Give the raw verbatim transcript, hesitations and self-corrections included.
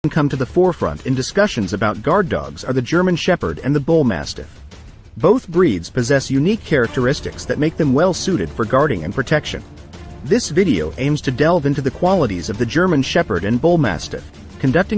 come to the forefront in discussions about guard dogs are the German Shepherd and the Bull Mastiff. Both breeds possess unique characteristics that make them well suited for guarding and protection. This video aims to delve into the qualities of the German Shepherd and Bull Mastiff, conducting